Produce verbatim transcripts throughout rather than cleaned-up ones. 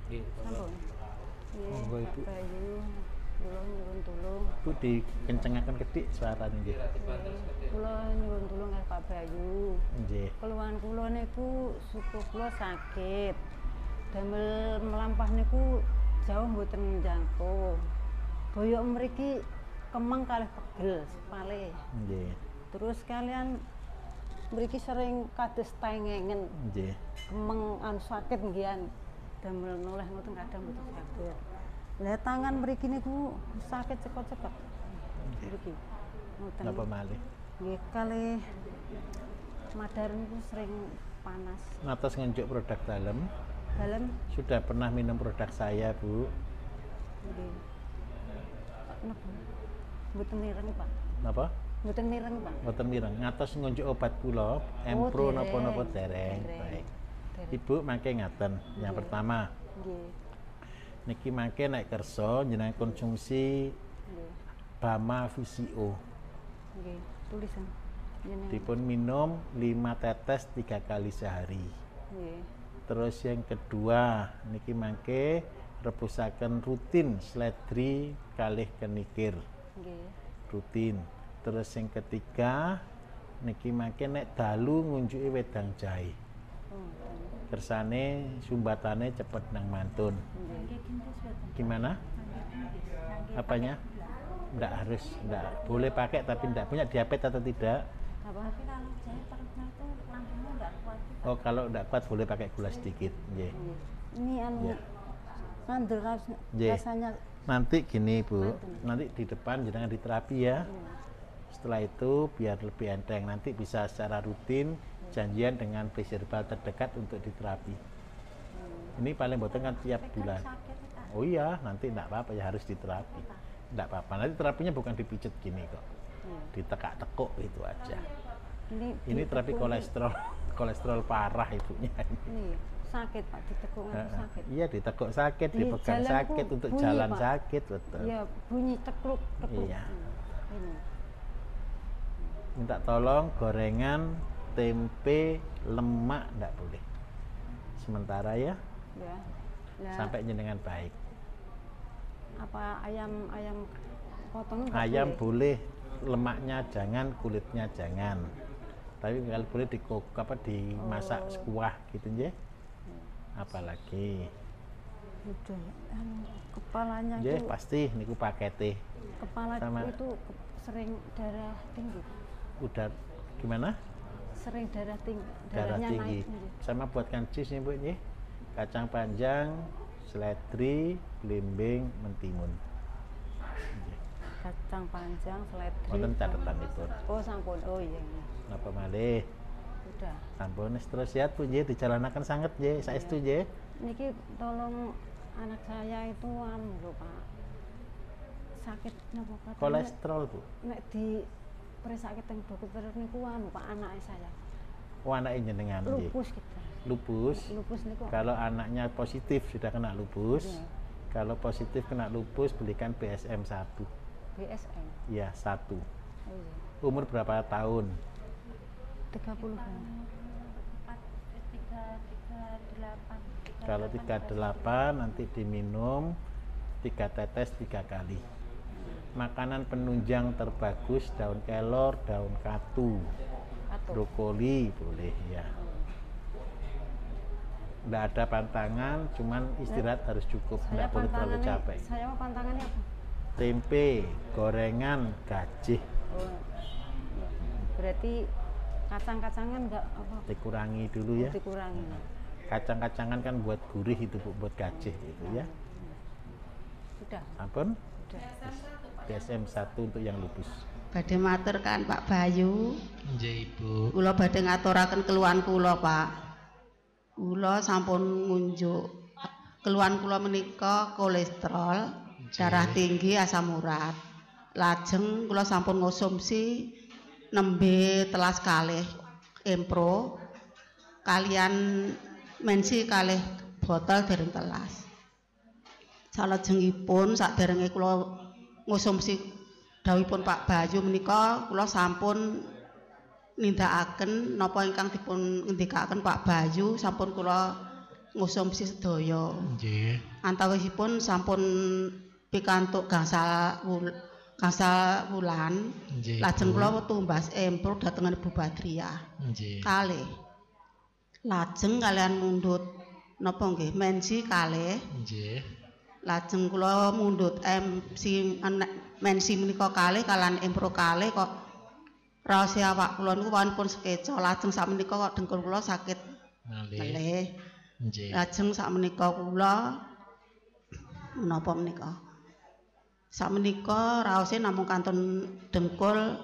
Sampun. Monggo Ibu. Bayu, kula nyuwun tulung. Bu dikencengaken kedik suarane nggih. Kula nyuwun tulung kali Pak Bayu. Nggih. Keluhan kula niku suku kula sakit. Damel melampah niku jauh mboten njangkau. Boyok mriki kemeng kalih pegel sepale. Nggih. Terus kalian mriki sering kados tengengen. Nggih. Kemeng anu sakit nggih. Damel noleh ngoten kadang mboten saged. Lah tangan mriki niku sakit cepet-cepet. Mriki. Ngoten. Napa malih? Nggih kalih madar niku sering panas. Ngatos ngenjuk produk dalem. Dalem Sudah pernah minum produk saya, Bu? nggih. Napa? Mboten mireng, Pak. Napa? Mboten mireng, Pak. Mboten mireng. Ngatos ngunjuk obat kula, Empro dereng. napa-napa dereng. Dereng. Baik. Dereng. Ibu mangke ngaten. Yang Nggih. pertama, Nggih. niki mangke nek kersa jenengan konsumsi Nggih. Bama Visio. Nggih. Tulisan. Jenengan. Dipun minum lima tetes tiga kali sehari. Nggih. Terus yang kedua niki mangke rebusaken rutin seledri kalih kenikir. Nggih. Rutin. Terus yang ketiga niki mangke nek dalu ngunjuki wedang jahe. Oh, ngoten. Kersane sumbatane cepet nang mantun. Nggih. Gimana? Apanya? Enggak harus, enggak boleh pakai tapi enggak punya diabetes atau tidak? Apa? Tapi kalau jahe perutnya itu lambungnya nggak kuat juga. Oh, kalau enggak kuat boleh pakai gula sedikit. Nggih. Nggih. Ini anu Ya. ngandel ras- Nggih. rasanya. Nanti gini, Bu. Mantun. Nanti di depan jangan diterapi ya. Setelah itu biar lebih enteng nanti bisa secara rutin janjian dengan herbal terdekat untuk diterapi. Ini paling boten kan tiap bulan. Sakit kita. Oh iya, nanti enggak apa-apa ya harus diterapi. Enggak apa-apa. Nanti terapinya bukan dipijet gini kok. Iya. Ditekak-tekuk itu aja. Ini Ini terapi ditekuni. kolesterol, kolesterol parah ibunya ini. Ini sakit Pak, ditekuk Heeh. itu sakit. Iya ditekuk sakit, Di dipegang jalan sakit, ku untuk bunyi, jalan Pak. sakit betul. Iya, bunyi tekluk tekluk. Iya. Hmm. Ini. Minta tolong gorengan, tempe, lemak enggak boleh. Sementara ya, Ya. Lah, sampai jenengan baik. apa ayam ayam potong nggak Ayam boleh? boleh, lemaknya jangan, kulitnya jangan. Tapi kalau boleh di apa dimasak Oh. sekuah gitu ya. Apalagi, Udah, anu, kepalanya ya itu pasti niku pakete. kepala sama- itu ke- sering darah tinggi. Udah gimana? Sering darah tinggi, Darah darahnya tinggi. naik. Nggih. Sama buatkan jus nih Bu nih. Kacang panjang, seledri, belimbing, mentimun. Kacang panjang, seledri. Wonten catatan itu. Oh, sampun. Oh iya. iya. Napa malih? Udah. Sampun wis terus sehat Bu nggih, dijalanaken sanget nggih, saestu nggih. Niki tolong anak saya itu anu lho Pak. Sakit napa katanya? Kolesterol Bu. Nek di perisakit teng dokter niku anu Pak anake saya. Oh anaknya jenengan nggih. Lupus kita. Lupus. Lupus niku. Kalau anaknya positif sudah kena lupus. Iya. Kalau positif kena lupus belikan B S M satu. B S M. Ya, satu. Oh iya. Umur berapa tahun? tiga puluh kan. Empat, tiga, tiga, delapan. Kalau tiga puluh delapan nanti diminum tiga tetes tiga kali. Makanan penunjang terbagus daun kelor, daun katu, Atau brokoli boleh ya. Nggak ada pantangan, cuman istirahat harus cukup, saya nggak boleh terlalu pantangannya, capek. saya mau pantangannya apa? Tempe, gorengan, gajih Oh. iya. Berarti kacang-kacangan enggak apa? dikurangi dulu ya. Dikurangi. Kacang-kacangan kan buat gurih itu Bu, buat gajih itu ya. Sudah. Ampun, Sudah. B S M satu untuk yang lupus. Badhe matur kan Pak Bayu. Nggih Ibu. Kula badhe ngaturaken keluhan kula, Pak. Kula sampun ngunjuk keluhan kula menika kolesterol, darah tinggi, asam urat. Lajeng kula sampun ngonsumsi nembe telas kalih Empro kalian mensi kalih botol dereng telas. Salajengipun saderenge kula ngonsumsi dawuhipun Pak Bayu menika kula sampun nindakaken napa ingkang dipun ngendikaken Pak Bayu sampun kula ngonsumsi sedaya. Nggih. Antawisipun sampun pikantuk gangsal wul gangsal wulan. Nggih. Lajeng Bu. kula tumbas empur dhateng Ibu Badriah. Nggih. Kalih. Lajeng kalian mundhut napa nggih mensi kalih. Nggih. Lajeng kula mundhut M C mensi menika kalih kalian empur kalih kok raos awak kula niku wonten sekeca. Lajeng sakmenika kok dengkul kula sakit Malih. melih. Nggih. Lajeng sakmenika kula menapa menika? Sakmenika raose namung kantun dengkul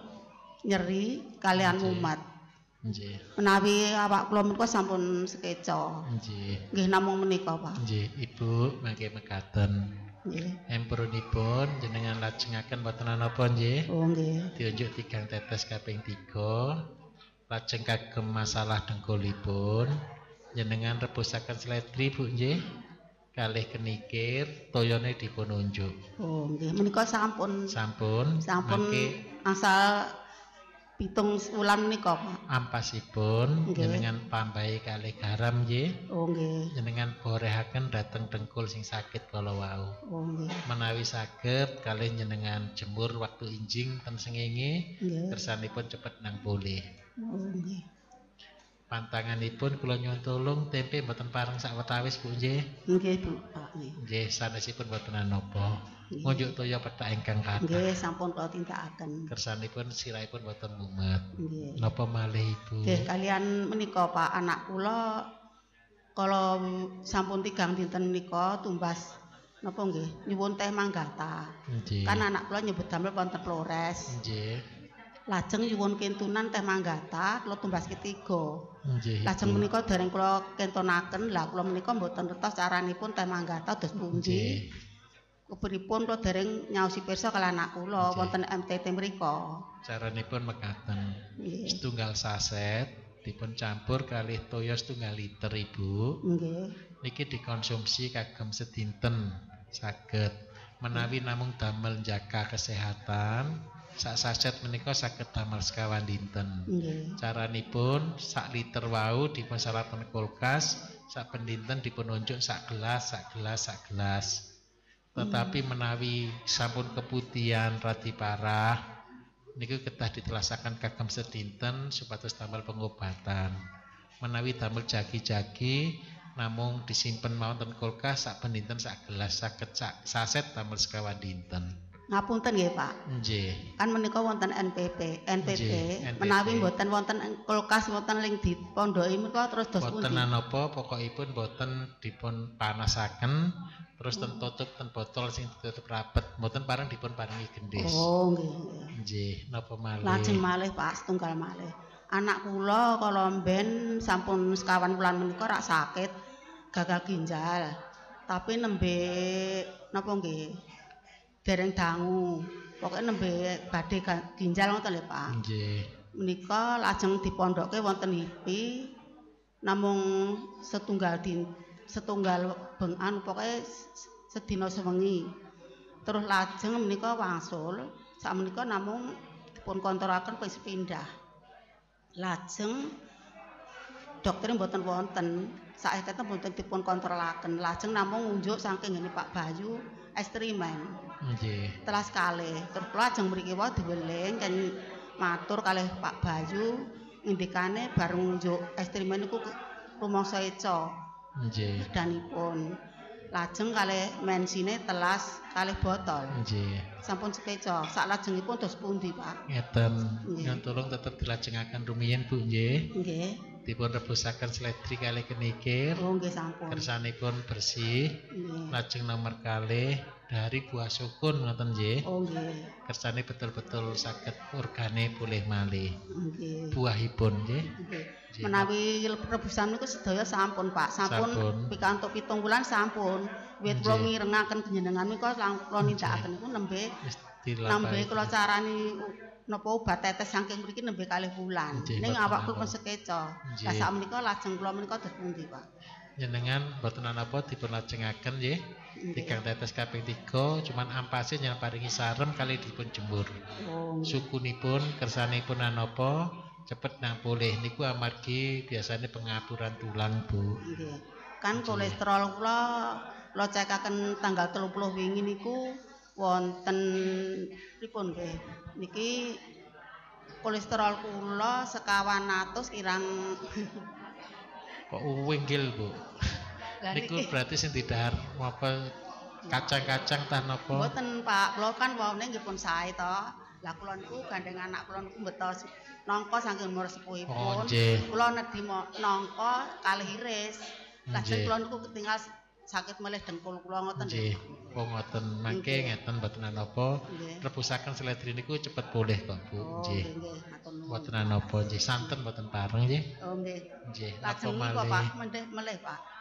nyeri kalian Nggih. mumet. Nggih. Menawi awak kula menika sampun sekeca. Nggih. Nggih namung menika, Pak. Nggih, Ibu mangke mekaten. Nggih. Empurunipun jenengan lajengaken boten napa nggih? Oh nggih. Diunjuk tigang tetes kaping tiga. Lajeng kagem masalah dengkulipun jenengan rebusaken seledri Bu nggih. Kalih kenikir toyone dipun unjuk. Oh nggih, menika sampun Sampun sampun mangke angsal pitung wulan menika, Pak. ampasipun Nggih. jenengan pambahi kalih garam nggih. Oh nggih. Jenengan borehaken dhateng dengkul sing sakit kala wau. Oh nggih. Menawi saged kalih jenengan jemur waktu injing ten sengenge Nggih. kersanipun cepet nang pulih. Oh nggih. Pantanganipun kula nyuwun tulung tempe mboten pareng sawetawis Bu nggih. Nggih, Bu, Pak. Nggih. Nggih sanesipun mboten napa. Ngunjuk toya pethak ingkang kathah. Nggih, sampun kula tindakaken. Kersanipun sirahipun mboten mumet. Nggih. Napa malih Ibu? Nggih, kalian menika Pak, anak kula kala sampun tigang dinten menika tumbas napa nggih nyuwun teh manggata. Nggih. Kan anak kula nyebut damel wonten Flores. Nggih. Lajeng nyuwun kentunan teh manggata kula tumbas ketiga. Nggih. Lajeng Ibu. menika dereng kula kentunaken, lah kula menika mboten ngertos caranipun teh manggata dos pundi. Nggih. Kepripun kula dereng nyaosi pirsa kalian anak kula Nggih. wonten M T T mriku. Caranipun mekaten. Nggih. Setunggal saset dipun campur kalih toya setunggal liter Ibu. Nggih. Niki dikonsumsi kagem sedinten saged. Menawi namung damel njaga kesehatan, sak saset menika saged damel sekawan dinten. Nggih. Caranipun sak liter wau dipun salapen kulkas, sak pendinten dipun unjuk sak gelas, sak gelas, sak gelas. Tetapi menawi sampun keputihan radi parah niku kedah ditelasaken kagem sedinten supados damel pengobatan. Menawi damel jagi-jagi namung disimpen wonten kulkas sak pendinten sak gelas saged sak saset damel sekawan dinten. Ngapunten nggih, Pak. Nggih. Kan menika wonten N P P, N P T. Nggih, N P T. Menawi mboten wonten kulkas wonten ling dipondoki menika terus dos Boten pundi? napa pokokipun boten dipun panasaken terus ten tutup ten botol sing ditutup rapet mboten pareng dipun paringi gendhis. Oh, nggih. nggih. Nggih, napa malih? Lajeng malih Pak, setunggal malih. Anak kula kala mben sampun sekawan wulan menika rak sakit gagal ginjal. Tapi nembe napa nggih? Dereng dangu. Pokoke nembe badhe ga- ginjal ngoten lho, Pak. Nggih. Menika lajeng dipondokke wonten I P I namung setunggal din setunggal bengan pokoke sedina sewengi. Terus lajeng menika wangsul, sak menika namung dipun konturaken wis pindah. Lajeng dokter mboten wonten, saeketen mboten dipun kontrolaken. Lajeng namung ngunjuk saking ngene Pak Bayu ekstrimen. Nggih. Telas kalih. Terus kula ajeng mriki wae diweling kan matur kalih Pak Bayu ngendikane bareng ngunjuk ekstrimen niku rumangsa eca Nggih. danipun. Lajeng kalih mensine telas kalih botol. Nggih. Sampun sekeca. Sak lajengipun dos pundi, Pak? Ngeten, Nggih. nyuwun tulung tetep dilajengaken rumiyin Bu nggih. Nggih. Dipun rebusaken seledri kalih kenikir, Oh nggih sampun. kersanipun bersih, Nggih. lajeng nomor kalih dari buah sukun ngoten nggih. Oh nggih. Kersane betul-betul saged organe pulih malih. Nggih. Buahipun nggih. Nggih. Nggih. Menawi rebusan niku sedaya sampun, Pak. Sampun, Sampun. pikantuk pitung wulan sampun. Wit kula Nggih. mirengaken panjenengan menika lang kula nindakaken niku nembe Wis nembe dilampahi. kula carani u- napa obat tetes saking mriki nembe kalih wulan. Nggih, Ning mboten awak kula apa. pun sekeca. Nggih. Lah sak menika lajeng kula menika dos pundi, Pak? Jenengan boten napa dipun lajengaken nggih. Nggih. Tigang tetes kaping tiga cuman ampase yang paringi sarem kali dipun jemur. Oh, nggih. Sukunipun kersanipun anapa cepet nang pulih niku amargi biasanya pengapuran tulang Bu. Nggih. kan kolesterol kula kula cekaken tanggal telung puluh wingi niku wonten pripun nggih niki kolesterol kula sekawan atus kirang kok uwinggil Bu. Niku berarti sing didhahar apa kacang-kacang tah napa? Mboten Pak, kula kan wawune nggih pun sae to. Lah kula niku gandeng anak kula niku mbetos nangka saking umur sepuhipun. Oh, nggih. Kula nedhi nangka kalih iris. Lajeng Nggih. kula niku ketinggal sakit melih dengkul kula ngoten Nggih. Oh ngoten mangke ngeten mboten napa. Nggih. Rebusaken seledri niku cepet pulih kok Bu. Oh, Nggih. nggih nggih, matur nuwun. Mboten napa nggih santen mboten pareng nggih. Oh nggih. Nggih. Lajeng Napa niku Pak, malih? mendeh melih Pak.